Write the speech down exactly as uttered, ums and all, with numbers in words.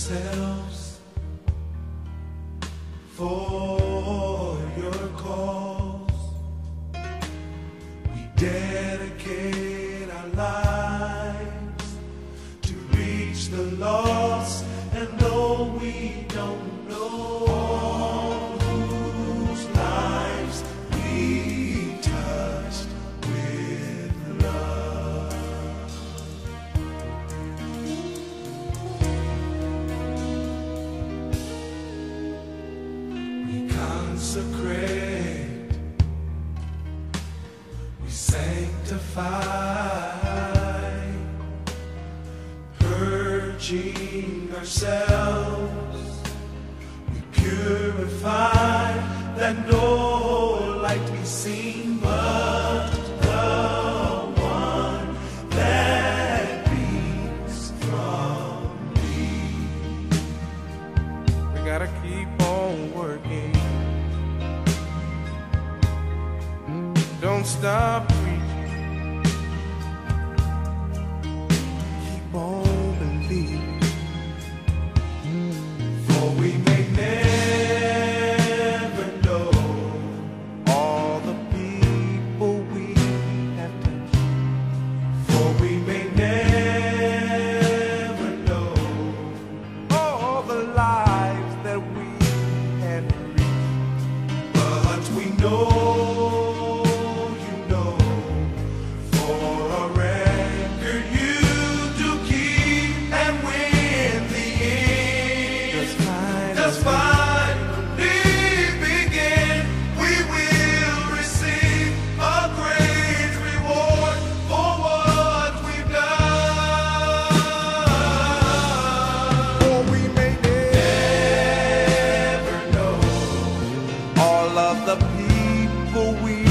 ourselves for your cause. We dedicate our lives to reach the lost, and though we don't know whose lives we touched with love, we consecrate, we sanctify, purging ourselves, we purify, that no light be seen but the one that beams from thee. We gotta keep on working, don't stop preaching, keep on believing, for we may never know all the people we have touched, for we may never know all the lives that we had reached, but we know you know, for a record you do keep, and when the end just fine. does finally begin, we will receive a great reward for what we've done. For we may Never know all of the people we